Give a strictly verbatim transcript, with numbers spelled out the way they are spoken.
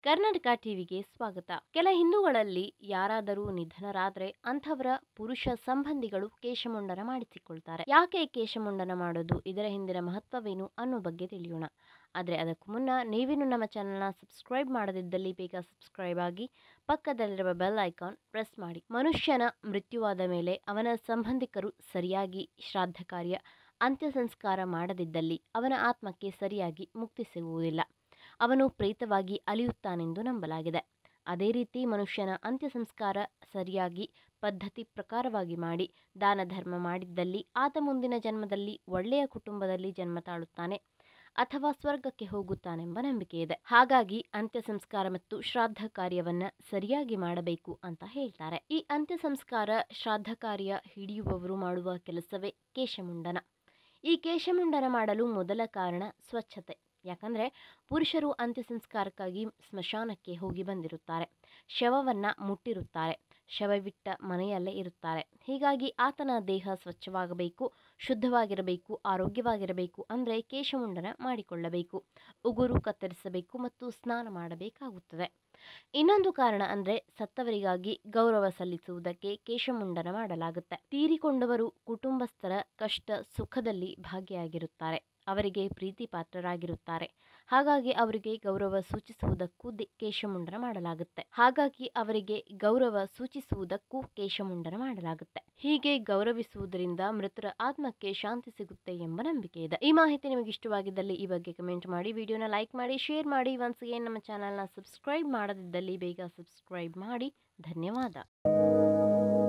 ಕರ್ನಾಟಕ ಟಿವಿಗೆ ಸ್ವಾಗತ. ಕೆಲ ಹಿಂದೂಗಳಲ್ಲಿ ಯಾರಾದರೂ ನಿಧನರಾದ್ರೆ ಅಂಥವರ ಪುರುಷ ಸಂಬಂಧಿಗಳು ಕೇಶಮುಂಡನ ಮಾಡಿಸಿಕೊಳ್ತಾರೆ. ಯಾಕೆ ಕೇಶಮುಂಡನ ಮಾಡೋದು, ಇದರ ಹಿಂದಿನ ಮಹತ್ವವೇನು ಅನ್ನೋ ಬಗ್ಗೆ ತಿಳಿಯೋಣ. ಆದರೆ ಅದಕ್ಕೂ ಮುನ್ನ ನೀವೇನು ನಮ್ಮ ಚಾನಲ್ನ ಸಬ್ಸ್ಕ್ರೈಬ್ ಮಾಡದಿದ್ದಲ್ಲಿ ಬೇಗ ಸಬ್ಸ್ಕ್ರೈಬ್ ಆಗಿ ಪಕ್ಕದಲ್ಲಿರುವ ಬೆಲ್ ಐಕಾನ್ ಪ್ರೆಸ್ ಮಾಡಿ. ಮನುಷ್ಯನ ಮೃತ್ಯುವಾದ ಮೇಲೆ ಅವನ ಸಂಬಂಧಿಕರು ಸರಿಯಾಗಿ ಶ್ರಾದ್ದ ಕಾರ್ಯ ಅಂತ್ಯ ಸಂಸ್ಕಾರ ಮಾಡದಿದ್ದಲ್ಲಿ ಅವನ ಆತ್ಮಕ್ಕೆ ಸರಿಯಾಗಿ ಮುಕ್ತಿ ಸಿಗುವುದಿಲ್ಲ. ಅವನು ಪ್ರೇತವಾಗಿ ಅಲಿಯುತ್ತಾನೆಂದು ನಂಬಲಾಗಿದೆ. ಅದೇ ರೀತಿ ಮನುಷ್ಯನ ಅಂತ್ಯ ಸಂಸ್ಕಾರ ಸರಿಯಾಗಿ ಪದ್ಧತಿ ಪ್ರಕಾರವಾಗಿ ಮಾಡಿ ದಾನ ಧರ್ಮ ಮಾಡಿದ್ದಲ್ಲಿ ಆತ ಮುಂದಿನ ಜನ್ಮದಲ್ಲಿ ಒಳ್ಳೆಯ ಕುಟುಂಬದಲ್ಲಿ ಜನ್ಮ ತಾಳುತ್ತಾನೆ ಅಥವಾ ಸ್ವರ್ಗಕ್ಕೆ ಹೋಗುತ್ತಾನೆಂಬ ನಂಬಿಕೆ ಇದೆ. ಹಾಗಾಗಿ ಅಂತ್ಯ ಸಂಸ್ಕಾರ ಮತ್ತು ಶ್ರಾದ್ದ ಕಾರ್ಯವನ್ನ ಸರಿಯಾಗಿ ಮಾಡಬೇಕು ಅಂತ ಹೇಳ್ತಾರೆ. ಈ ಅಂತ್ಯ ಸಂಸ್ಕಾರ ಶ್ರಾದ್ದ ಕಾರ್ಯ ಹಿಡಿಯುವವರು ಮಾಡುವ ಕೆಲಸವೇ ಕೇಶಮುಂಡನ. ಈ ಕೇಶಮುಂಡನ ಮಾಡಲು ಮೊದಲ ಕಾರಣ ಸ್ವಚ್ಛತೆ. ಯಾಕಂದರೆ ಪುರುಷರು ಅಂತ್ಯ ಸಂಸ್ಕಾರಕ್ಕಾಗಿ ಸ್ಮಶಾನಕ್ಕೆ ಹೋಗಿ ಬಂದಿರುತ್ತಾರೆ, ಶವವನ್ನು ಮುಟ್ಟಿರುತ್ತಾರೆ, ಶವವಿಟ್ಟ ಮನೆಯಲ್ಲೇ ಇರುತ್ತಾರೆ. ಹೀಗಾಗಿ ಆತನ ದೇಹ ಸ್ವಚ್ಛವಾಗಬೇಕು, ಶುದ್ಧವಾಗಿರಬೇಕು, ಆರೋಗ್ಯವಾಗಿರಬೇಕು ಅಂದರೆ ಕೇಶಮುಂಡನ ಮಾಡಿಕೊಳ್ಳಬೇಕು, ಉಗುರು ಕತ್ತರಿಸಬೇಕು ಮತ್ತು ಸ್ನಾನ ಮಾಡಬೇಕಾಗುತ್ತದೆ. ಇನ್ನೊಂದು ಕಾರಣ ಅಂದರೆ ಸತ್ತವರಿಗಾಗಿ ಗೌರವ ಸಲ್ಲಿಸುವುದಕ್ಕೆ ಕೇಶಮುಂಡನ ಮಾಡಲಾಗುತ್ತೆ. ತೀರಿಕೊಂಡವರು ಕುಟುಂಬಸ್ಥರ ಕಷ್ಟ ಸುಖದಲ್ಲಿ ಭಾಗಿಯಾಗಿರುತ್ತಾರೆ, ಅವರಿಗೆ ಪ್ರೀತಿ ಪಾತ್ರರಾಗಿರುತ್ತಾರೆ. ಹಾಗಾಗಿ ಅವರಿಗೆ ಗೌರವ ಸೂಚಿಸುವುದಕ್ಕೂ ಕೇಶಮುಂಡನ ಮಾಡಲಾಗುತ್ತೆ ಹಾಗಾಗಿ ಅವರಿಗೆ ಗೌರವ ಸೂಚಿಸುವುದಕ್ಕೂ ಕೇಶಮುಂಡನ ಮಾಡಲಾಗುತ್ತೆ. ಹೀಗೆ ಗೌರವಿಸುವುದರಿಂದ ಮೃತರ ಆತ್ಮಕ್ಕೆ ಶಾಂತಿ ಸಿಗುತ್ತೆ ಎಂಬ ನಂಬಿಕೆ ಇದೆ. ಈ ಮಾಹಿತಿ ನಿಮಗೆ ಇಷ್ಟವಾಗಿದ್ದಲ್ಲಿ ಈ ಬಗ್ಗೆ ಕಮೆಂಟ್ ಮಾಡಿ, ವಿಡಿಯೋನ ಲೈಕ್ ಮಾಡಿ, ಶೇರ್ ಮಾಡಿ. ಒನ್ಸ್ ಅಗೇನ್ ನಮ್ಮ ಚಾನಲ್ನ ಸಬ್ಸ್ಕ್ರೈಬ್ ಮಾಡದಿದ್ದಲ್ಲಿ ಬೇಗ ಸಬ್ಸ್ಕ್ರೈಬ್ ಮಾಡಿ. ಧನ್ಯವಾದ.